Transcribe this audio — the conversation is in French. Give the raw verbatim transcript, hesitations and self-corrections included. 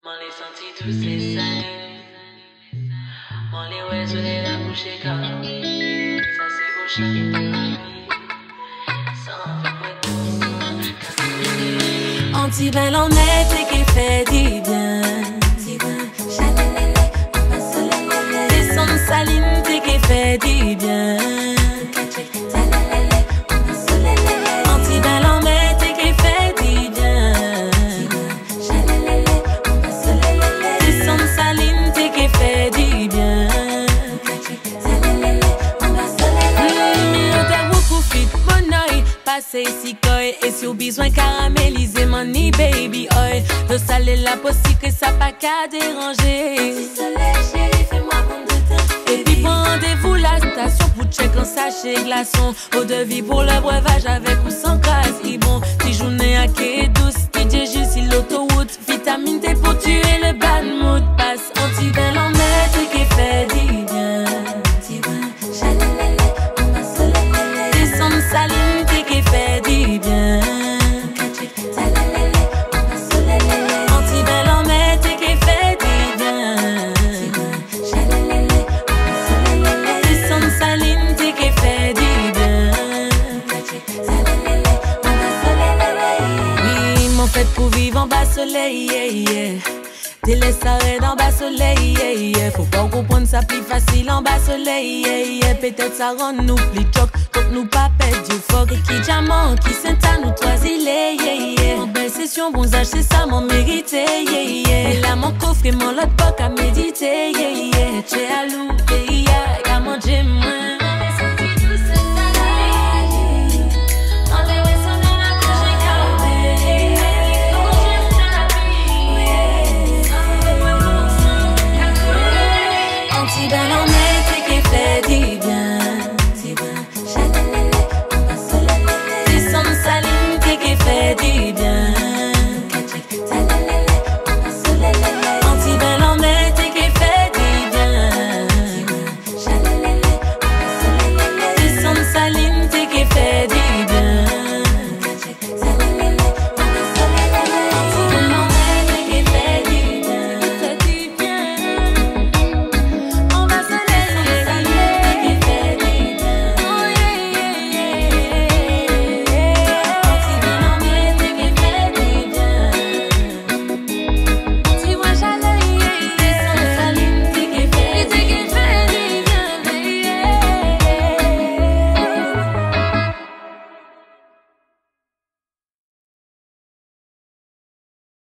M'en ai senti tous ces signes. M'en les ouais, je l'ai la bouche comme ça c'est au chien de ma vie. Sans fait quoi Anti-belle en est et qui fait du bien. Descendre saline et qui fait du bien. Anti-belle en est et qui fait du bien. Descendre saline et qui fait du bien. Passez ici coy et si au besoin caraméliser money baby oil. Le salé la possible que ça pas qu'à déranger. Soleil chérie fais-moi bon de temps. Et puis prends rendez-vous la station pour check un sachet glaçon. Eau de vie pour le breuvage avec ou sans gaz. Et bon, si journée à quai douce, D J juste si l'autoroute. Vitamine D pour tuer le bad mood. Passe anti-belle en mètre qui fait du bien. Descendre saline qui fait du bien. Anti-belle en mètre qui fait du bien. Descendre saline qui fait du bien. Oui, m'en fait pour vivre en bas soleil, yeah, yeah. Délaisse arrêt en bas soleil, yeah, yeah. Faut pas comprendre ça plus facile en bas soleil, yeah, yeah. Peut-être ça rend nous plus choc, donc nous pas perdre du fuck. Et qui diamant, qui s'entend nous trois îlets, yeah, yeah. En belle session, bon âge, c'est ça mon mérité, yeah, yeah. Et là mon coffre et mon lot de poc à méditer,